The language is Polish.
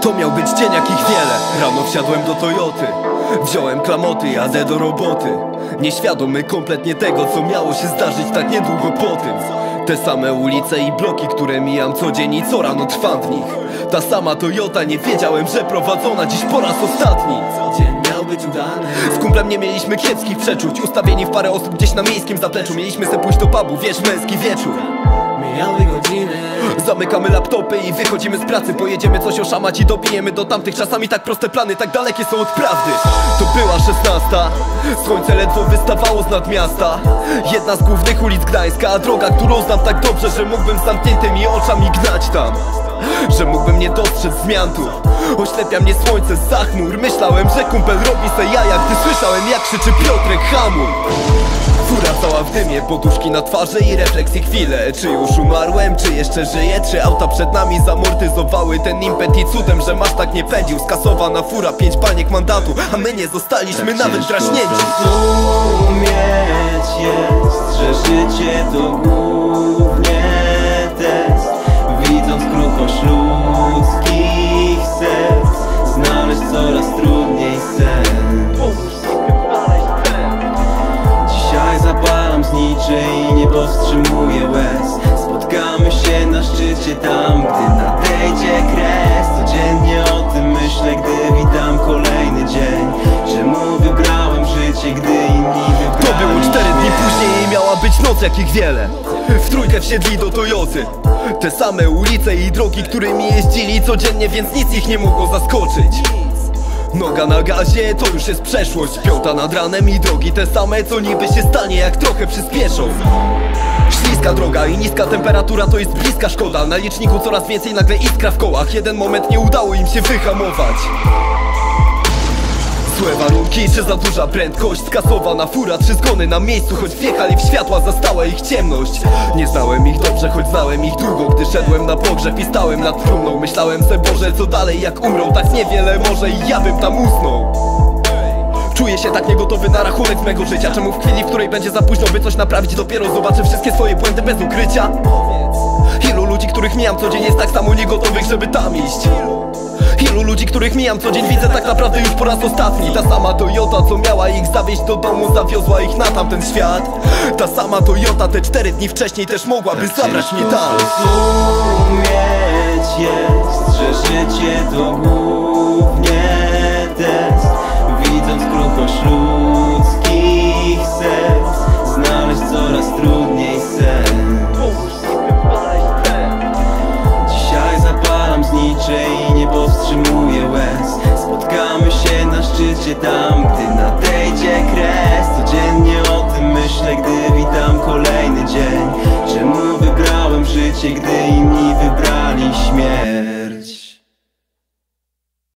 To miał być dzień jakich wiele. Rano wsiadłem do Toyoty, wziąłem klamoty, jadę do roboty. Nieświadomy kompletnie tego, co miało się zdarzyć tak niedługo po tym. Te same ulice i bloki, które mijam co dzień i co rano trwam w nich. Ta sama Toyota, nie wiedziałem, że prowadzona dziś po raz ostatni. Dzień miał być udany. Z kumplem nie mieliśmy kiepskich przeczuć. Ustawieni w parę osób gdzieś na miejskim zapleczu. Mieliśmy se pójść do pubu, wiesz, męski wieczór. Mijały godziny, zamykamy laptopy i wychodzimy z pracy. Pojedziemy coś oszamać i dopijemy do tamtych. Czasami tak proste plany, tak dalekie są od prawdy. To była 16, słońce ledwo wystawało z nad miasta. Jedna z głównych ulic Gdańska, a droga, którą znam tak dobrze, że mógłbym z zamkniętymi oczami gnać tam. Że mógłbym nie dostrzec zmian tu. Oślepia mnie słońce zza chmur. Myślałem, że kumpel robi se jaja, gdy słyszałem, jak krzyczy Piotrek, hamuj. Fura cała w dymie, poduszki na twarzy i refleksji chwilę. Czy już umarłem, czy jeszcze żyję? Czy auta przed nami zamortyzowały ten impet i cudem, że masz tak nie pędził? Skasowana fura, 5 baniek mandatu, a my nie zostaliśmy tak nawet draśnięci. Rozumieć jest, że życie to głównie test. Widząc kruchość ludzkich serc, znaleźć coraz trudniej sens. Dzisiaj zapalam znicze i nie powstrzymuję łez. Spotkamy się na szczycie tam, gdy nadejdzie kres. Codziennie o tym myślę, gdy witam kolejny dzień. Czemu wybrałem życie, gdy inni wybrali? To było 4 dni później i miała być noc jakich wiele. W trójkę wsiedli do Toyoty. Te same ulice i drogi, którymi jeździli codziennie, więc nic ich nie mogło zaskoczyć. Noga na gazie, to już jest przeszłość. 5 nad ranem i drogi te same, co niby się stanie, jak trochę przyspieszą. Śliska droga i niska temperatura, to jest bliska szkoda. Na liczniku coraz więcej, nagle iskra w kołach. Jeden moment nie udało im się wyhamować. Złe warunki, czy za duża prędkość? Skasowana fura, 3 zgony na miejscu, choć wjechali w światła, zastała ich ciemność. Nie znałem ich dobrze, choć znałem ich długo. Gdy szedłem na pogrzeb i stałem nad trumną, myślałem se, Boże, co dalej, jak umrą? Tak niewiele może i ja bym tam usnął. Czuję się tak niegotowy na rachunek z mego życia. Czemu w chwili, w której będzie za późno, by coś naprawić, dopiero zobaczę wszystkie swoje błędy bez ukrycia? Ilu ludzi, których mijam co dzień, jest tak samo niegotowych, żeby tam iść? Ilu ludzi, których mijam co dzień, widzę tak naprawdę już po raz ostatni. Ta sama Toyota, co miała ich zawieźć do domu, zawiozła ich na tamten świat. Ta sama Toyota te 4 dni wcześniej też mogłaby zabrać mnie tam. Rozumieć jest, że życie to głównie test. Widząc kruchość ludzkich serc, znaleźć coraz trudniej sens. Dzisiaj zapalam znicze i nie powstrzymuję łez. Spotkamy się na szczycie tam, gdy